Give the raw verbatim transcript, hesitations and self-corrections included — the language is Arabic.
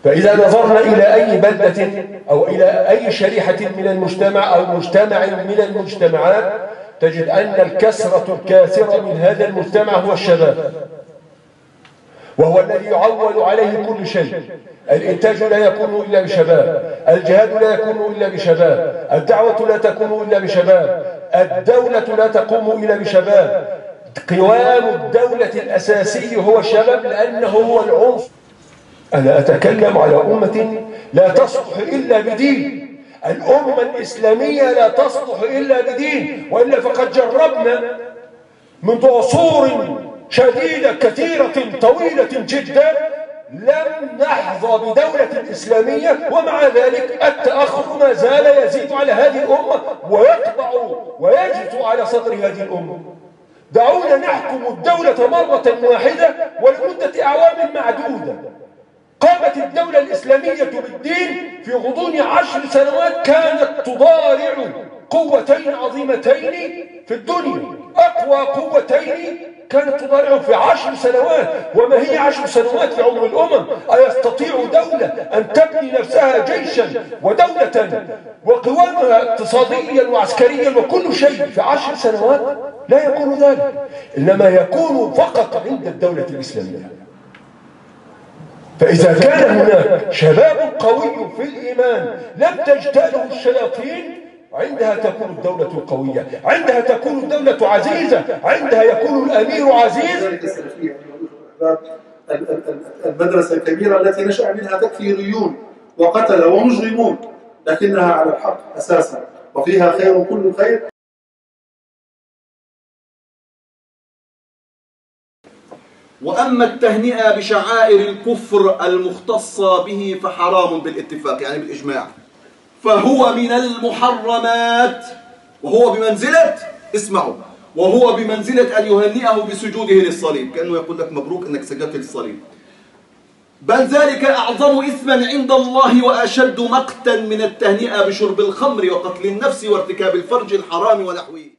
فإذا نظرنا إلى أي بلدة أو إلى أي شريحة من المجتمع أو مجتمع من المجتمعات تجد أن الكسرة الكاثرة من هذا المجتمع هو الشباب، وهو الذي يعول عليه كل شيء. الإنتاج لا يكون إلا بشباب، الجهاد لا يكون إلا بشباب، الدعوة لا تكون إلا بشباب، الدولة لا تقوم إلا بشباب. قوام الدولة الأساسي هو الشباب، لأنه هو العنصر. أنا أتكلم على أمة لا تصلح إلا بدين. الأمة الإسلامية لا تصلح إلا بدين، وإلا فقد جربنا منذ عصور شديدة كثيرة طويلة جدا لم نحظى بدولة إسلامية، ومع ذلك التأخر ما زال يزيد على هذه الأمة ويقطع ويجث على صدر هذه الأمة. دعونا نحكم الدولة مرة واحدة ولمدة أعوام معدودة. قامت الدولة الإسلامية بالدين في غضون عشر سنوات، كانت تضارع قوتين عظيمتين في الدنيا، أقوى قوتين كانت تضارع في عشر سنوات. وما هي عشر سنوات في عمر الأمم؟ أيستطيع دولة أن تبني نفسها جيشا ودولة وقوامها اقتصاديا وعسكريا وكل شيء في عشر سنوات؟ لا يكون ذلك، إنما يكون فقط عند الدولة الإسلامية. فإذا كان هناك شباب قوي في الإيمان لم تجتاله الشياطين، عندها تكون الدولة قوية، عندها تكون الدولة عزيزة، عندها يكون الأمير عزيز. المدرسة الكبيرة التي نشأ منها تكفيريون وقتلة ومجرمون، لكنها على الحق أساسا وفيها خير كل خير. وأما التهنئة بشعائر الكفر المختصة به فحرام بالاتفاق، يعني بالإجماع، فهو من المحرمات، وهو بمنزلة، اسمعوا، وهو بمنزلة أن يهنئه بسجوده للصليب، كأنه يقول لك مبروك أنك سجدت للصليب. بل ذلك أعظم إثما عند الله وأشد مقتا من التهنئة بشرب الخمر وقتل النفس وارتكاب الفرج الحرام ونحوه.